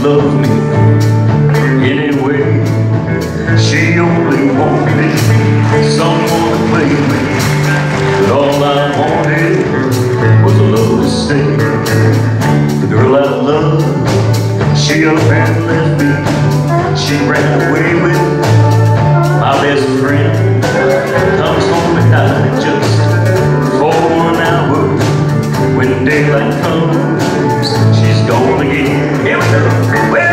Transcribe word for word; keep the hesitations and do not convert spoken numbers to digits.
loves me anyway. She only wanted someone to play with, but all I wanted was a love to stay. The girl I love, she up and left me. She ran away with my best friend. Comes home at night just for one hour. When daylight comes, she's gone again. Here we go.